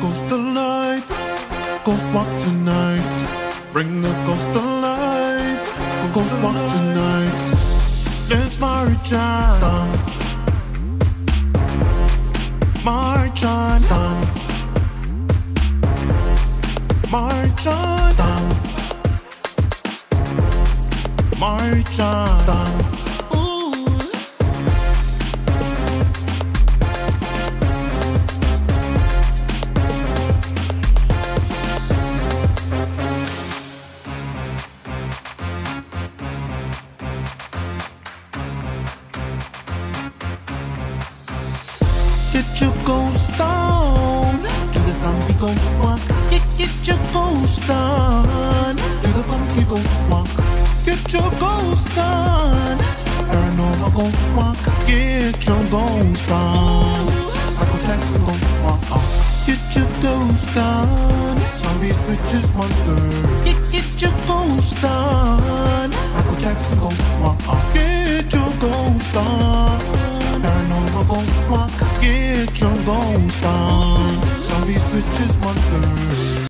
ghost alive. Ghost walk tonight. Bring the ghost alive. Ghost walk tonight. Let's march on. March on. March on. March on. Get your ghost on. Do the zombie ghost walk. Get your ghost on. Do the funky ghost walk. Get your ghost on. Paranormal ghost walk. Get your ghost on. Michael Jackson ghost walk. Get your ghost on. Zombies, witches, monsters. Get your ghost on. Michael Jackson ghost walk. Get your ghost on. Paranormal ghost walk. Get your ghost on. Zombies, witches, monsters.